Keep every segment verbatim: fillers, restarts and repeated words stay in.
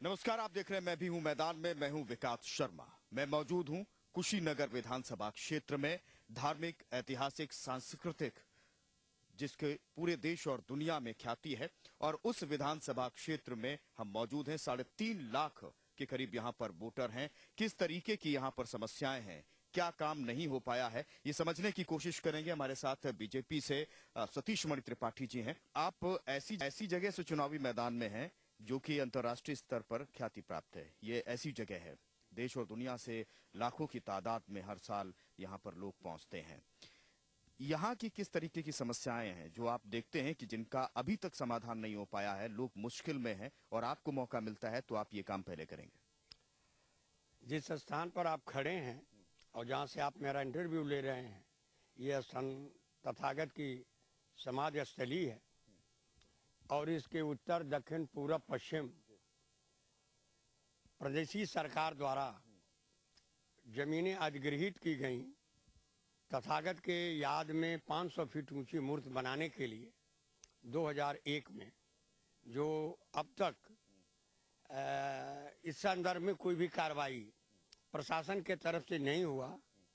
नमस्कार, आप देख रहे हैं मैं भी हूं मैदान में। मैं हूं विकास शर्मा। मैं मौजूद हूं कुशीनगर विधानसभा क्षेत्र में, धार्मिक, ऐतिहासिक, सांस्कृतिक, जिसके पूरे देश और दुनिया में ख्याति है। और उस विधानसभा क्षेत्र में हम मौजूद हैं। साढ़े तीन लाख के करीब यहाँ पर वोटर हैं। किस तरीके की यहाँ पर समस्याएं हैं, क्या काम नहीं हो पाया है, ये समझने की कोशिश करेंगे। हमारे साथ बीजेपी से सतीश मणि त्रिपाठी जी हैं। आप ऐसी ऐसी जगह से चुनावी मैदान में हैं जो कि अंतर्राष्ट्रीय स्तर पर ख्याति प्राप्त है। ये ऐसी जगह है, देश और दुनिया से लाखों की तादाद में हर साल यहाँ पर लोग पहुंचते हैं। यहाँ की किस तरीके की समस्याएं हैं जो आप देखते हैं कि जिनका अभी तक समाधान नहीं हो पाया है, लोग मुश्किल में हैं और आपको मौका मिलता है तो आप ये काम पहले करेंगे? जिस स्थान पर आप खड़े हैं और जहाँ से आप मेरा इंटरव्यू ले रहे हैं, यह स्थान तथागत की समाज स्थली है और इसके उत्तर, दक्षिण, पूरब, पश्चिम प्रदेशी सरकार द्वारा जमीनें अधिग्रहित की गई। तथागत के याद में पाँच सौ फीट ऊंची मूर्ति बनाने के लिए दो हज़ार एक में, जो अब तक इस संदर्भ में कोई भी कार्रवाई प्रशासन के तरफ से नहीं हुआ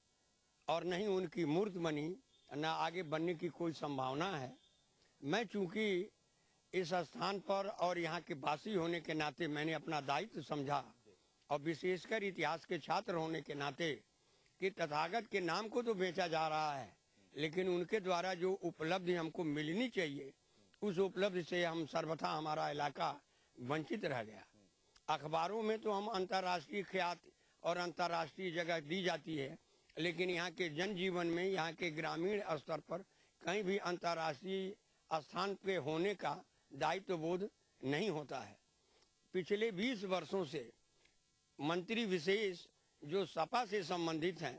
और नहीं उनकी मूर्ति बनी, न आगे बनने की कोई संभावना है। मैं चूंकि इस स्थान पर और यहाँ के वासी होने के नाते मैंने अपना दायित्व समझा और विशेषकर इतिहास के छात्र होने के नाते कि तथागत के नाम को तो बेचा जा रहा है, लेकिन उनके द्वारा जो उपलब्धि हमको मिलनी चाहिए, उस उपलब्धि से हम सर्वथा हमारा इलाका वंचित रह गया। अखबारों में तो हम अंतर्राष्ट्रीय ख्याति और अंतर्राष्ट्रीय जगह दी जाती है, लेकिन यहाँ के जनजीवन में, यहाँ के ग्रामीण स्तर पर कहीं भी अंतर्राष्ट्रीय स्थान पे होने का दायित्व बोध नहीं होता है। पिछले बीस वर्षों से मंत्री विशेष जो सपा से संबंधित हैं,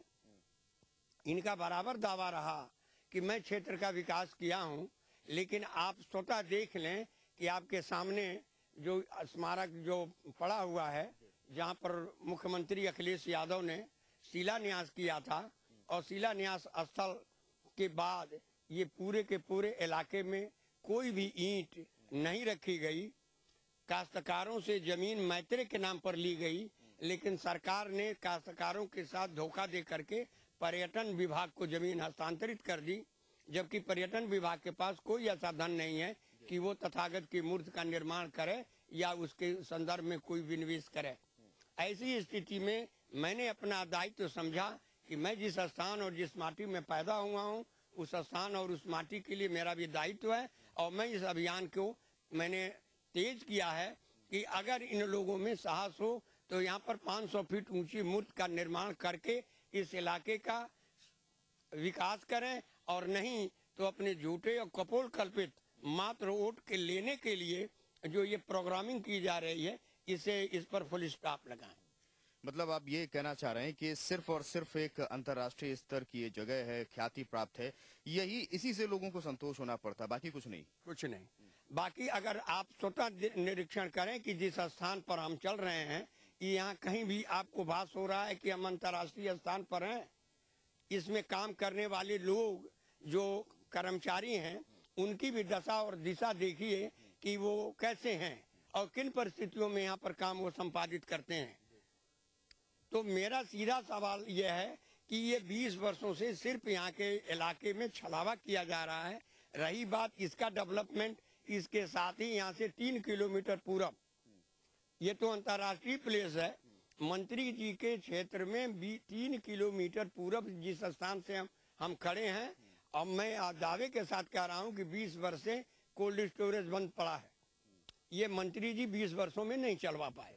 इनका बराबर दावा रहा कि मैं क्षेत्र का विकास किया हूं, लेकिन आप स्वतः देख लें कि आपके सामने जो स्मारक जो पड़ा हुआ है, जहां पर मुख्यमंत्री अखिलेश यादव ने शिलान्यास किया था और शिलान्यास स्थल के बाद ये पूरे के पूरे इलाके में कोई भी ईंट नहीं रखी गई। काश्तकारों से जमीन मैत्रे के नाम पर ली गई, लेकिन सरकार ने काश्तकारों के साथ धोखा दे करके पर्यटन विभाग को जमीन हस्तांतरित कर दी, जबकि पर्यटन विभाग के पास कोई ऐसा धन नहीं है कि वो तथागत की मूर्ति का निर्माण करे या उसके संदर्भ में कोई विनिवेश करे। ऐसी स्थिति में मैंने अपना दायित्व समझा कि मैं जिस स्थान और जिस माटी में पैदा हुआ हूँ, उस स्थान और उस माटी के लिए मेरा भी दायित्व है और मैं इस अभियान को मैंने तेज किया है कि अगर इन लोगों में साहस हो तो यहाँ पर पाँच सौ फीट ऊंची मूर्ति का निर्माण करके इस इलाके का विकास करें, और नहीं तो अपने झूठे और कपोल कल्पित मात्र वोट के लेने के लिए जो ये प्रोग्रामिंग की जा रही है, इसे इस पर फुल स्टॉप लगाएं। मतलब आप ये कहना चाह रहे हैं कि सिर्फ और सिर्फ एक अंतर्राष्ट्रीय स्तर की ये जगह है, ख्याति प्राप्त है, यही इसी से लोगों को संतोष होना पड़ता, बाकी कुछ नहीं? कुछ नहीं। बाकी अगर आप स्वतः निरीक्षण करें कि जिस स्थान पर हम चल रहे हैं, यहाँ कहीं भी आपको भास हो रहा है कि हम अंतर्राष्ट्रीय स्थान पर हैं? इसमें काम करने वाले लोग जो कर्मचारी हैं, उनकी भी दशा और दिशा देखिए कि वो कैसे हैं और किन परिस्थितियों में यहाँ पर काम वो संपादित करते हैं। तो मेरा सीधा सवाल यह है कि ये बीस वर्षों से सिर्फ यहाँ के इलाके में छलावा किया जा रहा है। रही बात इसका डेवलपमेंट, इसके साथ ही यहाँ से तीन किलोमीटर पूरब, ये तो अंतर्राष्ट्रीय प्लेस है, मंत्री जी के क्षेत्र में भी तीन किलोमीटर पूरब जिस स्थान से हम हम खड़े हैं, अब मैं दावे के साथ कह रहा हूँ कि बीस वर्ष से कोल्ड स्टोरेज बंद पड़ा है। ये मंत्री जी बीस वर्षों में नहीं चलवा पाए।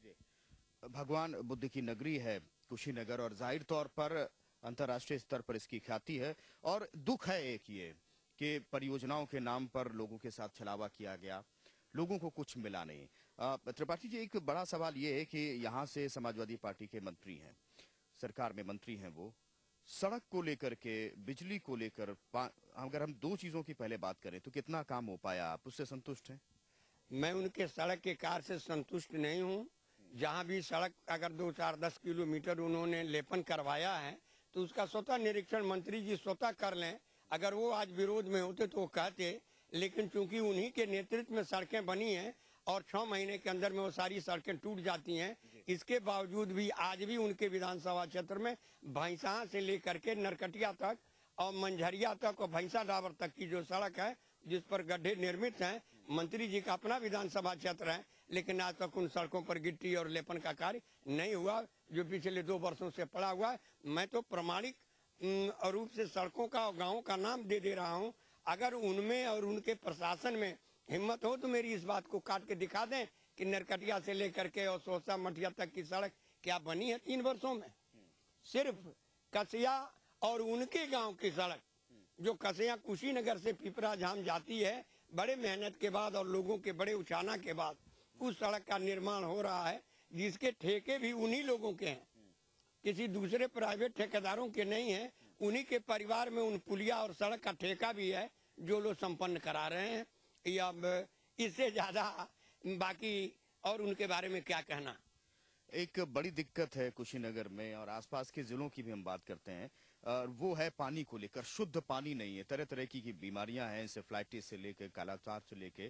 भगवान बुद्ध की नगरी है कुशीनगर और जाहिर तौर पर अंतर्राष्ट्रीय स्तर पर इसकी ख्याति है, और दुख है एक ये कि परियोजनाओं के नाम पर लोगों के साथ छलावा किया गया, लोगों को कुछ मिला नहीं। त्रिपाठी जी, एक बड़ा सवाल ये है कि यहाँ से समाजवादी पार्टी के मंत्री हैं, सरकार में मंत्री हैं, वो सड़क को लेकर के, बिजली को लेकर, अगर हम दो चीजों की पहले बात करें तो कितना काम हो पाया? आप उससे संतुष्ट हैं? मैं उनके सड़क के कार्य से संतुष्ट नहीं हूँ। जहाँ भी सड़क अगर दो चार दस किलोमीटर उन्होंने लेपन करवाया है तो उसका स्वतः निरीक्षण मंत्री जी स्वतः कर लें। अगर वो आज विरोध में होते तो वो कहते, लेकिन चूंकि उन्हीं के नेतृत्व में सड़कें बनी हैं, और छह महीने के अंदर में वो सारी सड़कें टूट जाती हैं। इसके बावजूद भी आज भी उनके विधानसभा क्षेत्र में भैंसा से लेकर के नरकटिया तक और मंझरिया तक और भैंसा डाबर तक की जो सड़क है जिस पर गड्ढे निर्मित हैं, मंत्री जी का अपना विधानसभा क्षेत्र है, लेकिन आज तक उन सड़कों पर गिट्टी और लेपन का कार्य नहीं हुआ जो पिछले दो वर्षों से पड़ा हुआ है। मैं तो प्रमाणिक रूप से सड़कों का और गाँव का नाम दे दे रहा हूँ। अगर उनमें और उनके प्रशासन में हिम्मत हो तो मेरी इस बात को काट के दिखा दें कि नरकटिया से लेकर के और सोसा मठिया तक की सड़क क्या बनी है तीन वर्षों में। सिर्फ कसिया और उनके गांव की सड़क जो कसिया कुशीनगर से पिपरा झाम जाती है, बड़े मेहनत के बाद और लोगों के बड़े उछाना के बाद उस सड़क का निर्माण हो रहा है, जिसके ठेके भी उन्हीं लोगों के हैं, किसी दूसरे प्राइवेट ठेकेदारों के नहीं है। उन्हीं के परिवार में उन पुलिया और सड़क का ठेका भी है जो लोग संपन्न करा रहे हैं। या अब इससे ज्यादा बाकी और उनके बारे में क्या कहना। एक बड़ी दिक्कत है कुशीनगर में और आसपास के जिलों की भी हम बात करते हैं, वो है पानी को लेकर। शुद्ध पानी नहीं है, तरह तरह की, की बीमारियां हैं, इंसेफ्लाइटिस से लेकर कालाजार से लेकर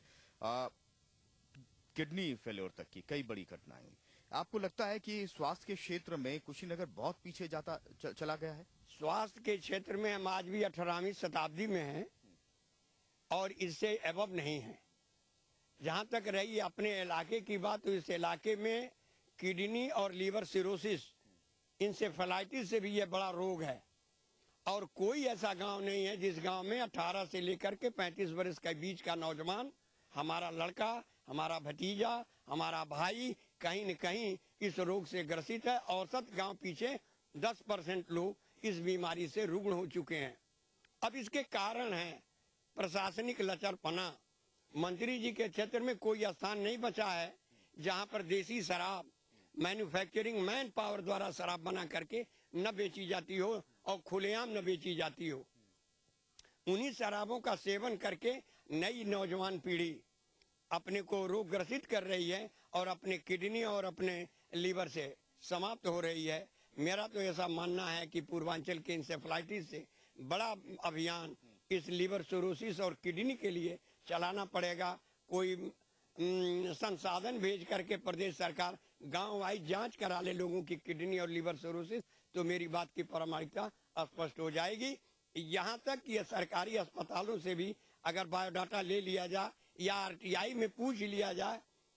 किडनी फेलियर तक की कई बड़ी घटनाएं। आपको लगता है कि स्वास्थ्य के क्षेत्र में कुशीनगर बहुत पीछे जाता च, चला गया है? स्वास्थ्य के क्षेत्र में हम आज भी अठारहवीं शताब्दी में हैं और इससे एबव नहीं है। जहां तक रही अपने इलाके की बात, तो इस इलाके में किडनी और लीवर सिरोसिस, इंसेफेलाइटिस से भी ये बड़ा रोग है। और कोई ऐसा गांव नहीं है जिस गांव में अठारह से लेकर के पैंतीस वर्ष के बीच का नौजवान, हमारा लड़का, हमारा भतीजा, हमारा भाई कहीं न कहीं इस रोग से ग्रसित है। औसत गांव पीछे दस परसेंट लोग इस बीमारी से रुग्ण हो चुके हैं। अब इसके कारण है प्रशासनिक लचरपना। मंत्री जी के क्षेत्र में कोई स्थान नहीं बचा है जहां पर देसी शराब मैन्युफैक्चरिंग मैन पावर द्वारा शराब बना करके न बेची जाती हो और खुलेआम न बेची जाती हो। उन्हीं शराबों का सेवन करके नई नौजवान पीढ़ी अपने को रोग ग्रसित कर रही है और अपने किडनी और अपने लीवर से समाप्त हो रही है। मेरा तो ऐसा मानना है कि पूर्वांचल के इंसेफ्लाइटिस से बड़ा अभियान इस लीवर सिरोसिस और किडनी के लिए चलाना पड़ेगा। कोई संसाधन भेज करके प्रदेश सरकार गांव वाइज जांच करा ले लोगों की किडनी और लीवर सिरोसिस, तो मेरी बात की प्रामाणिकता स्पष्ट हो जाएगी। यहाँ तक कि सरकारी अस्पतालों से भी अगर बायोडाटा ले लिया जाए या आरटीआई में पूछ लिया जाए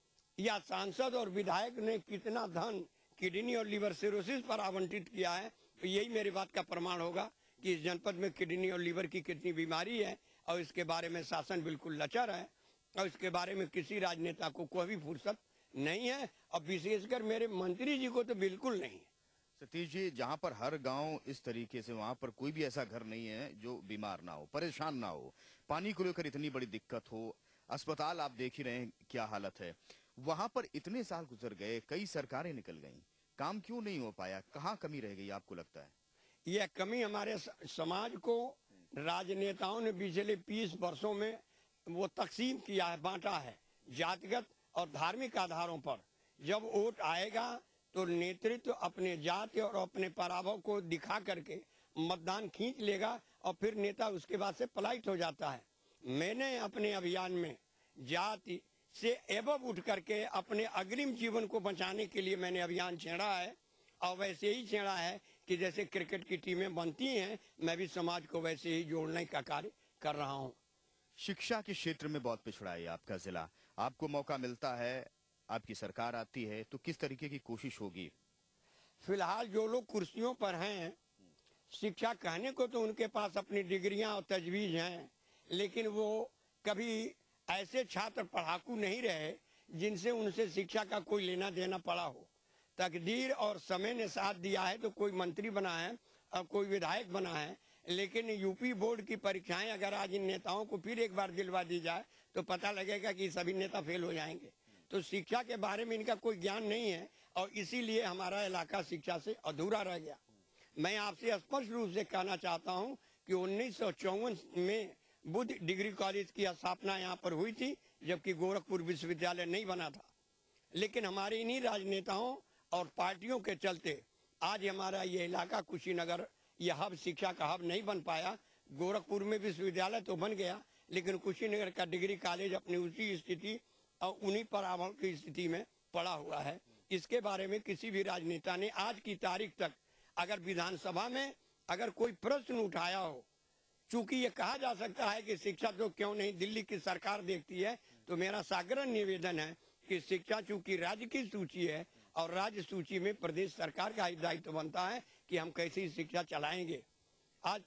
या सांसद और विधायक ने कितना धन किडनी और लीवर सिरोसिस पर आवंटित किया है, तो यही मेरी बात का प्रमाण होगा कि इस जनपद में किडनी और लीवर की कितनी बीमारी है और इसके बारे में शासन बिल्कुल लचर है और इसके बारे में किसी राजनेता को कोई भी फुर्सत नहीं है और विशेषकर मेरे मंत्री जी को तो बिल्कुल नहीं है। सतीश जी, जहाँ पर हर गांव इस तरीके से, वहाँ पर कोई भी ऐसा घर नहीं है जो बीमार ना हो, परेशान ना हो, पानी को लेकर इतनी बड़ी दिक्कत हो, अस्पताल आप देख ही रहे हैं क्या हालत है। वहाँ पर इतने साल गुजर गए, कई सरकारें निकल गईं, काम क्यों नहीं हो पाया? कहाँ कमी रह गई आपको लगता है? यह कमी हमारे समाज को राजनेताओं ने पिछले बीस वर्षों में वो तकसीम किया है, बांटा है जातिगत और धार्मिक आधारों पर। जब वोट आएगा तो नेतृत्व अपने जाति और अपने पराभव को दिखा करके मतदान खींच लेगा और फिर नेता उसके बाद से पलायित हो जाता है। मैंने अपने अभियान में जाति से एवं उठ करके अपने अग्रिम जीवन को बचाने के लिए मैंने अभियान छेड़ा है और वैसे ही छेड़ा है कि जैसे क्रिकेट की टीमें बनती हैं, मैं भी समाज को वैसे ही जोड़ने का कार्य कर रहा हूँ। शिक्षा के क्षेत्र में बहुत पिछड़ा है आपका जिला। आपको मौका मिलता है, आपकी सरकार आती है, तो किस तरीके की कोशिश होगी? फिलहाल जो लोग कुर्सियों पर हैं, शिक्षा कहने को तो उनके पास अपनी डिग्रियां और तजवीज हैं, लेकिन वो कभी ऐसे छात्र पढ़ाकू नहीं रहे जिनसे उनसे शिक्षा का कोई लेना देना पड़ा हो। तकदीर और समय ने साथ दिया है तो कोई मंत्री बना है और कोई विधायक बना है, लेकिन यूपी बोर्ड की परीक्षाएं अगर आज इन नेताओं को फिर एक बार दिलवा दी जाए तो पता लगेगा कि सभी नेता फेल हो जाएंगे। तो शिक्षा के बारे में इनका कोई ज्ञान नहीं है और इसीलिए हमारा इलाका शिक्षा से अधूरा रह गया। मैं आपसे स्पष्ट रूप से कहना चाहता हूं कि उन्नीस सौ चौवन में बुद्ध डिग्री कॉलेज की स्थापना यहाँ पर हुई थी, जबकि गोरखपुर विश्वविद्यालय नहीं बना था। लेकिन हमारे इन्हीं राजनेताओं और पार्टियों के चलते आज हमारा ये इलाका कुशीनगर ये हब, शिक्षा का हब नहीं बन पाया। गोरखपुर में विश्वविद्यालय तो बन गया, लेकिन कुशीनगर का डिग्री कॉलेज अपनी उसी स्थिति और उन्हीं पराभव की स्थिति में पड़ा हुआ है। इसके बारे में किसी भी राजनेता ने आज की तारीख तक अगर विधानसभा में अगर कोई प्रश्न उठाया हो, चूंकि ये कहा जा सकता है कि शिक्षा तो क्यों नहीं दिल्ली की सरकार देखती है, तो मेरा साग्रह निवेदन है कि शिक्षा चूंकि राज्य की सूची है और राज्य सूची में प्रदेश सरकार का ही दायित्व बनता है कि हम कैसी शिक्षा चलाएंगे। आज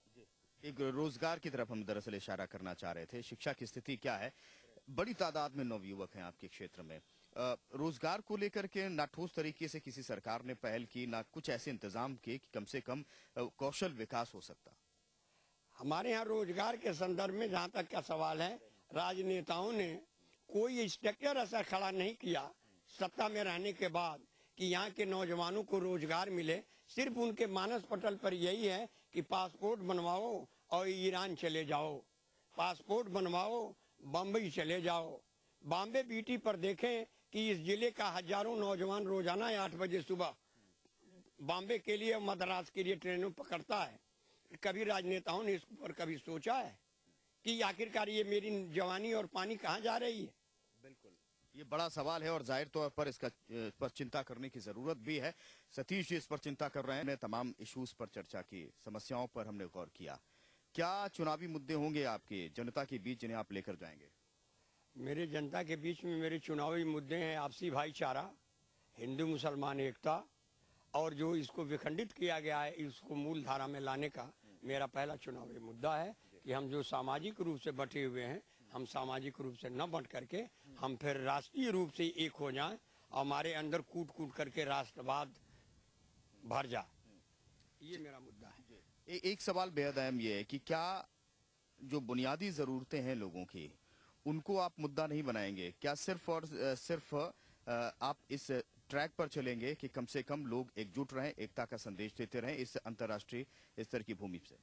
एक रोजगार की तरफ हम दरअसल इशारा करना चाह रहे थे। शिक्षा की स्थिति क्या है? बड़ी तादाद में नवयुवक हैं आपके क्षेत्र में। आ, रोजगार को लेकर के ना ठोस तरीके से किसी सरकार ने पहल की, ना कुछ ऐसे इंतजाम किए कि कम से कम कौशल विकास हो सकता। हमारे यहाँ रोजगार के संदर्भ में जहाँ तक का सवाल है, राजनेताओं ने कोई स्ट्रक्चर ऐसा खड़ा नहीं किया सत्ता में रहने के बाद कि यहाँ के नौजवानों को रोजगार मिले। सिर्फ उनके मानस पटल पर यही है कि पासपोर्ट बनवाओ और ईरान चले जाओ, पासपोर्ट बनवाओ बम्बई चले जाओ। बॉम्बे बीटी पर देखें कि इस जिले का हजारों नौजवान रोजाना आठ बजे सुबह बॉम्बे के लिए मद्रास के लिए ट्रेनों पकड़ता है। कभी राजनेताओं ने इस पर कभी सोचा है कि आखिरकार ये मेरी जवानी और पानी कहाँ जा रही है? बिल्कुल, ये बड़ा सवाल है और जाहिर तौर पर इसका पर चिंता करने की जरूरत भी है। सतीश जी इस पर चिंता कर रहे हैं। हमने तमाम इश्यूज पर चर्चा की, समस्याओं पर हमने गौर किया। क्या चुनावी मुद्दे होंगे आपके जनता के बीच जिन्हें आप लेकर जाएंगे? मेरे जनता के बीच में मेरे चुनावी मुद्दे हैं आपसी भाईचारा, हिंदू मुसलमान एकता, और जो इसको विखंडित किया गया है इसको मूल धारा में लाने का मेरा पहला चुनावी मुद्दा है कि हम जो सामाजिक रूप से बटे हुए हैं, हम सामाजिक रूप से न बंट करके हम फिर राष्ट्रीय रूप से एक हो जाएं, हमारे अंदर कूट कूट करके राष्ट्रवाद भर जाए। ये मेरा मुद्दा है। ए, एक सवाल बेहद अहम ये है कि क्या जो बुनियादी जरूरतें हैं लोगों की, उनको आप मुद्दा नहीं बनाएंगे? क्या सिर्फ और सिर्फ आप इस ट्रैक पर चलेंगे कि कम से कम लोग एकजुट रहें, एकता का संदेश देते रहें इस अंतर्राष्ट्रीय स्तर की भूमि से?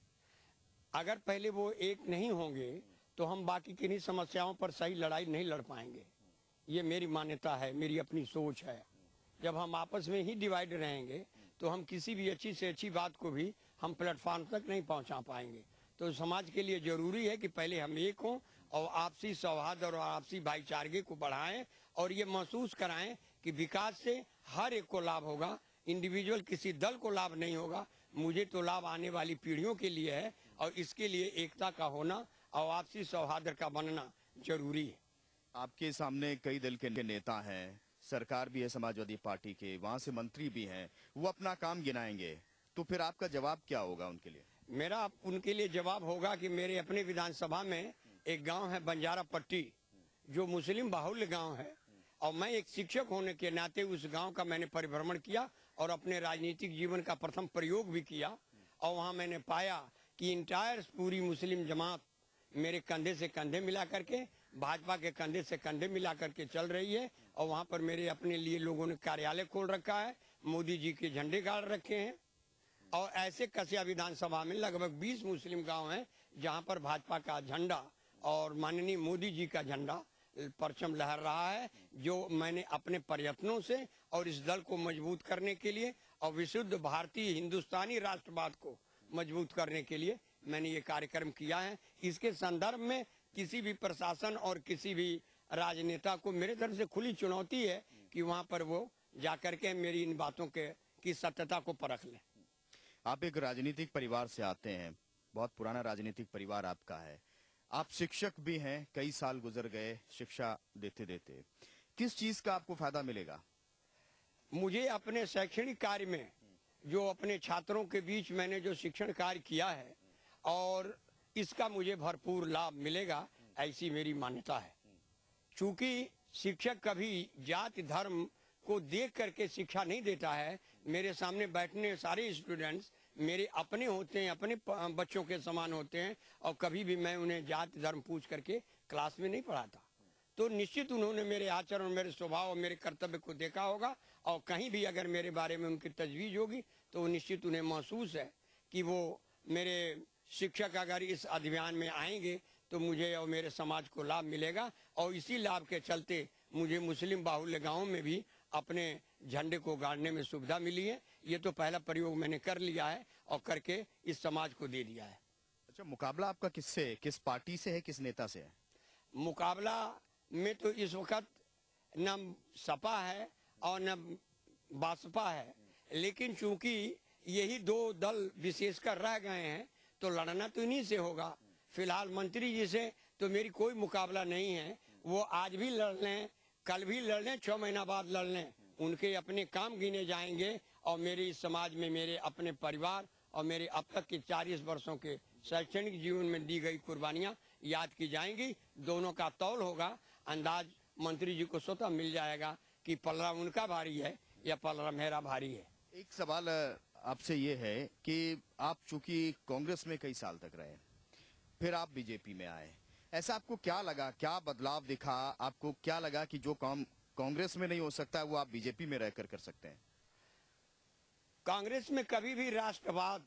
अगर पहले वो एक नहीं होंगे तो हम बाकी किन्हीं समस्याओं पर सही लड़ाई नहीं लड़ पाएंगे। ये मेरी मान्यता है, मेरी अपनी सोच है। जब हम आपस में ही डिवाइड रहेंगे तो हम किसी भी अच्छी से अच्छी बात को भी हम प्लेटफॉर्म तक नहीं पहुंचा पाएंगे। तो समाज के लिए जरूरी है कि पहले हम एक हों और आपसी सौहार्द और आपसी भाईचारे को बढ़ाएं और ये महसूस कराएं कि विकास से हर एक को लाभ होगा, इंडिविजुअल किसी दल को लाभ नहीं होगा। मुझे तो लाभ आने वाली पीढ़ियों के लिए है और इसके लिए एकता का होना और आपसी सौहार्द का बनना जरूरी है। आपके सामने कई दल के नेता हैं, सरकार भी है समाजवादी पार्टी के, वहां से मंत्री भी हैं, वो अपना काम गिनाएंगे, तो फिर आपका जवाब क्या होगा उनके लिए? मेरा उनके लिए जवाब होगा कि मेरे अपने विधानसभा में एक गांव है बंजारा पट्टी, जो मुस्लिम बाहुल्य गांव है, और मैं एक शिक्षक होने के नाते उस गांव का मैंने परिभ्रमण किया और अपने राजनीतिक जीवन का प्रथम प्रयोग भी किया। और वहां मैंने पाया कि इंटायर पूरी मुस्लिम जमात मेरे कंधे से कंधे मिला करके, भाजपा के कंधे से कंधे मिला करके चल रही है। और वहां पर मेरे अपने लिए लोगों ने कार्यालय खोल रखा है, मोदी जी के झंडे गाड़ रखे हैं। और ऐसे कसिया विधानसभा में लगभग बीस मुस्लिम गांव हैं जहां पर भाजपा का झंडा और माननीय मोदी जी का झंडा परचम लहर रहा है, जो मैंने अपने प्रयत्नों से और इस दल को मजबूत करने के लिए और विशुद्ध भारतीय हिंदुस्तानी राष्ट्रवाद को मजबूत करने के लिए मैंने ये कार्यक्रम किया है। इसके संदर्भ में किसी भी प्रशासन और किसी भी राजनेता को मेरे तरफ से खुली चुनौती है कि वहां पर वो जाकर के मेरी इन बातों के की सत्यता को परख लें। आप एक राजनीतिक परिवार से आते हैं, बहुत पुराना राजनीतिक परिवार आपका है, आप शिक्षक भी हैं, कई साल गुजर गए शिक्षा देते देते। किस चीज का आपको फायदा मिलेगा? मुझे अपने शैक्षणिक कार्य में जो अपने छात्रों के बीच मैंने जो शिक्षण कार्य किया है और इसका मुझे भरपूर लाभ मिलेगा, ऐसी मेरी मान्यता है। चूंकि शिक्षक कभी जाति धर्म को देख करके शिक्षा नहीं देता है। मेरे सामने बैठने सारे स्टूडेंट्स मेरे अपने होते हैं, अपने बच्चों के समान होते हैं, और कभी भी मैं उन्हें जाति धर्म पूछ करके क्लास में नहीं पढ़ाता। तो निश्चित उन्होंने मेरे आचरण, मेरे स्वभाव और मेरे कर्तव्य को देखा होगा, और कहीं भी अगर मेरे बारे में उनकी तजवीज़ होगी तो वो निश्चित उन्हें महसूस है कि वो मेरे शिक्षक अगर इस अभियान में आएंगे तो मुझे और मेरे समाज को लाभ मिलेगा। और इसी लाभ के चलते मुझे मुस्लिम बाहुल्य गाँव में भी अपने झंडे को गाड़ने में सुविधा मिली है। ये तो पहला प्रयोग मैंने कर लिया है और करके इस समाज को दे दिया है। अच्छा, मुकाबला आपका किससे, किस पार्टी से है, किस नेता से है? मुकाबला में तो इस वक्त न सपा है और न बासपा है, लेकिन चूंकि यही दो दल विशेषकर रह गए हैं तो लड़ना तो इन्हीं से होगा। फिलहाल मंत्री जी से तो मेरी कोई मुकाबला नहीं है, वो आज भी लड़ लें, कल भी लड़ लें, छह महीना बाद लड़ लें, उनके अपने काम गिने जाएंगे और मेरे इस समाज में मेरे अपने परिवार और मेरे अब तक के चालीस वर्षों के शैक्षणिक जीवन में दी गई कुर्बानियां याद की जाएंगी। दोनों का तौल होगा, अंदाज मंत्री जी को स्वतः मिल जाएगा कि पलड़ा उनका भारी है या पलड़ा मेरा भारी है। एक सवाल आपसे ये है कि आप चूंकि कांग्रेस में कई साल तक रहे, फिर आप बीजेपी में आए, ऐसा आपको क्या लगा, क्या बदलाव दिखा आपको, क्या लगा कि जो काम कांग्रेस में नहीं हो सकता है वो आप बीजेपी में रहकर कर सकते हैं? कांग्रेस में कभी भी राष्ट्रवाद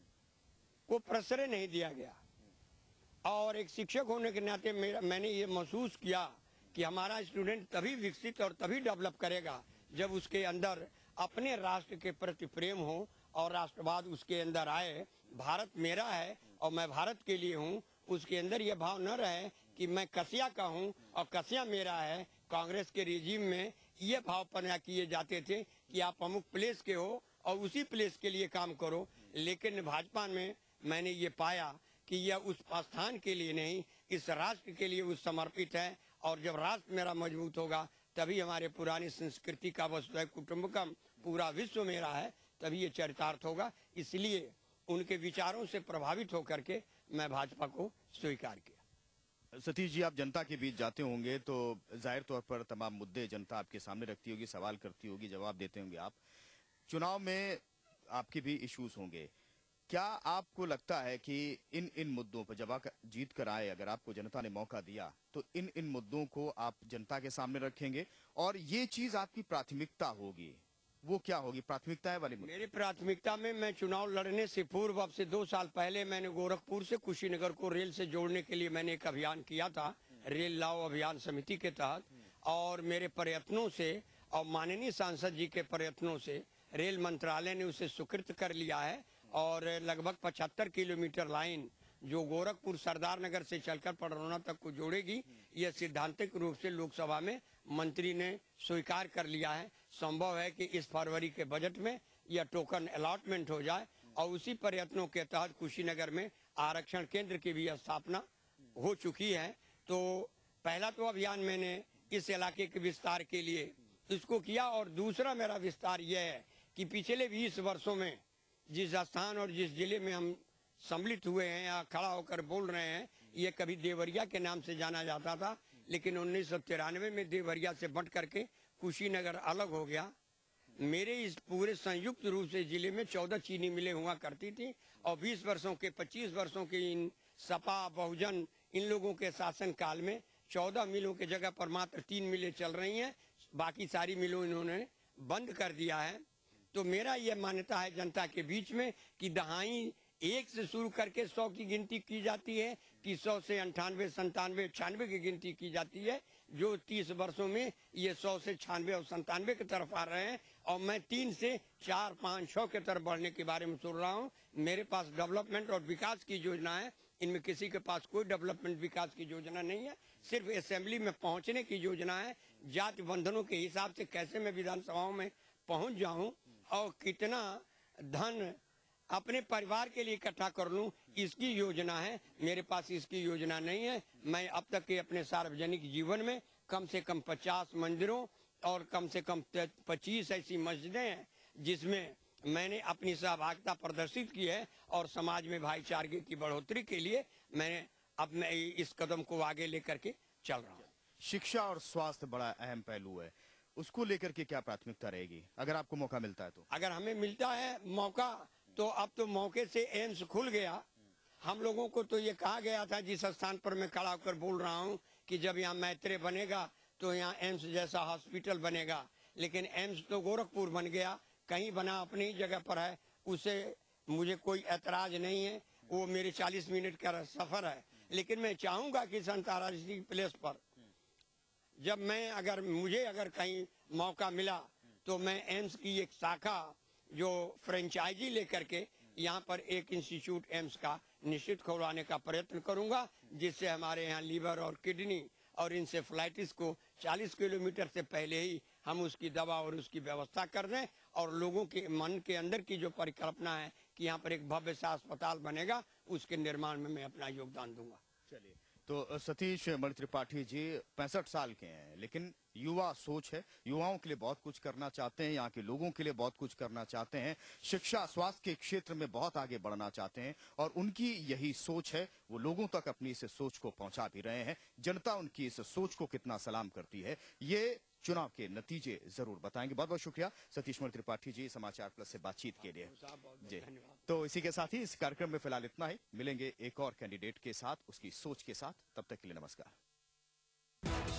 को प्रश्रय नहीं दिया गया और एक शिक्षक होने के नाते मेरा मैंने ये महसूस किया कि हमारा स्टूडेंट तभी विकसित और तभी डेवलप करेगा जब उसके अंदर अपने राष्ट्र के प्रति प्रेम हो और राष्ट्रवाद उसके अंदर आए। भारत मेरा है और मैं भारत के लिए हूँ, उसके अंदर यह भाव न रहे कि मैं कसिया का हूँ और कसिया मेरा है। कांग्रेस के रिजीम में ये भाव पैदा किए जाते थे कि आप अमुक प्लेस के हो और उसी प्लेस के लिए काम करो, लेकिन भाजपा में मैंने ये पाया कि यह उस स्थान के लिए नहीं, इस राष्ट्र के लिए उस समर्पित है और जब राष्ट्र मेरा मजबूत होगा तभी हमारे पुरानी संस्कृति का वसुधैव कुटुंबकम पूरा विश्व मेरा है, तभी ये चरितार्थ होगा। इसलिए उनके विचारों से प्रभावित होकर के मैं भाजपा को स्वीकार किया। सतीश जी, आप जनता के बीच जाते होंगे तो जाहिर तौर पर तमाम मुद्दे जनता आपके सामने रखती होगी, सवाल करती होगी, जवाब देते होंगे आप। चुनाव में आपके भी इश्यूज होंगे, क्या आपको लगता है कि इन इन मुद्दों पर जब आप जीत कर आए, अगर आपको जनता ने मौका दिया तो इन इन मुद्दों को आप जनता के सामने रखेंगे और ये चीज आपकी प्राथमिकता होगी? वो क्या होगी प्राथमिकता है वाली? मेरी प्राथमिकता में मैं चुनाव लड़ने से पूर्व अब से दो साल पहले मैंने गोरखपुर से कुशीनगर को रेल से जोड़ने के लिए मैंने एक अभियान किया था, रेल लाओ अभियान समिति के तहत, और मेरे प्रयत्नों से और माननीय सांसद जी के प्रयत्नों से रेल मंत्रालय ने उसे स्वीकृत कर लिया है और लगभग पचहत्तर किलोमीटर लाइन जो गोरखपुर सरदार नगर से चलकर पडरौना तक को जोड़ेगी, यह सैद्धांतिक रूप से लोकसभा में मंत्री ने स्वीकार कर लिया है। संभव है कि इस फरवरी के बजट में यह टोकन अलॉटमेंट हो जाए और उसी प्रयत्नों के तहत कुशीनगर में आरक्षण केंद्र की भी स्थापना हो चुकी है। तो पहला तो अभियान मैंने इस इलाके के विस्तार के लिए इसको किया और दूसरा मेरा विस्तार यह है कि पिछले बीस वर्षों में जिस स्थान और जिस जिले में हम सम्मिलित हुए हैं या खड़ा होकर बोल रहे हैं, ये कभी देवरिया के नाम से जाना जाता था, लेकिन उन्नीस सौ तिरानवे में देवरिया से बंट करके कुशीनगर अलग हो गया। मेरे इस पूरे संयुक्त रूप से जिले में चौदह चीनी मिलें हुआ करती थी और बीस वर्षों के पच्चीस वर्षों के इन सपा बहुजन इन लोगों के शासन काल में चौदह मिलों के जगह पर मात्र तीन मिलें चल रही हैं, बाकी सारी मिलों इन्होंने बंद कर दिया है। तो मेरा यह मान्यता है जनता के बीच में कि दहाई एक से शुरू करके सौ की गिनती की जाती है कि सौ से अंठानवे संतानवे छियानवे की गिनती की जाती है। जो तीस वर्षों में ये सौ से छियानवे और संतानवे की तरफ आ रहे हैं और मैं तीन से चार पाँच सौ की तरफ बढ़ने के बारे में सोच रहा हूँ। मेरे पास डेवलपमेंट और विकास की योजना है, इनमें किसी के पास कोई डेवलपमेंट विकास की योजना नहीं है, सिर्फ असेंबली में पहुंचने की योजना है। जाति बंधनों के हिसाब से कैसे मैं विधानसभाओं में पहुंच जाऊं और कितना धन अपने परिवार के लिए इकट्ठा कर लूं, इसकी योजना है। मेरे पास इसकी योजना नहीं है। मैं अब तक के अपने सार्वजनिक जीवन में कम से कम पचास मंदिरों और कम से कम पच्चीस ऐसी मस्जिदें हैं जिसमें मैंने अपनी सहभागिता प्रदर्शित की है और समाज में भाईचारे की बढ़ोतरी के लिए मैंने अब मैं इस कदम को आगे लेकर के चल रहा हूँ। शिक्षा और स्वास्थ्य बड़ा अहम पहलू है, उसको लेकर के क्या प्राथमिकता रहेगी अगर आपको मौका मिलता है तो? अगर हमें मिलता है मौका तो अब तो मौके से एम्स खुल गया। हम लोगों को तो ये कहा गया था जिस स्थान पर मैं खड़ा होकर बोल रहा हूँ कि जब यहाँ मैत्रेय बनेगा तो यहाँ एम्स जैसा हॉस्पिटल बनेगा, लेकिन एम्स तो गोरखपुर बन गया, कहीं बना अपनी ही जगह पर है, उसे मुझे कोई ऐतराज नहीं है। वो मेरे चालीस मिनट का सफर है, लेकिन मैं चाहूंगा कि अंतर्राष्ट्रीय प्लेस पर जब मैं अगर मुझे अगर कहीं मौका मिला तो मैं एम्स की एक शाखा जो फ्रेंचाइजी लेकर के यहाँ पर एक इंस्टीट्यूट एम्स का निश्चित खुलवाने का प्रयत्न करूंगा, जिससे हमारे यहाँ लीवर और किडनी और इंसेफ्लाइटिस को चालीस किलोमीटर से पहले ही हम उसकी दवा और उसकी व्यवस्था कर दें और लोगों के मन के अंदर की जो परिकल्पना है कि यहाँ पर एक भव्य सा अस्पताल बनेगा, उसके निर्माण में मैं अपना योगदान दूंगा। चलिए, तो सतीश मणि त्रिपाठी जी पैंसठ साल के हैं, लेकिन युवा सोच है, युवाओं के लिए बहुत कुछ करना चाहते हैं, यहाँ के लोगों के लिए बहुत कुछ करना चाहते हैं, शिक्षा स्वास्थ्य के क्षेत्र में बहुत आगे बढ़ना चाहते हैं और उनकी यही सोच है। वो लोगों तक अपनी इस सोच को पहुंचा भी रहे हैं। जनता उनकी इस सोच को कितना सलाम करती है, ये चुनाव के नतीजे जरूर बताएंगे। बहुत बहुत शुक्रिया सतीश मणि त्रिपाठी जी समाचार प्लस से बातचीत के लिए जी। तो इसी के साथ ही इस कार्यक्रम में फिलहाल इतना ही। मिलेंगे एक और कैंडिडेट के साथ, उसकी सोच के साथ। तब तक के लिए नमस्कार।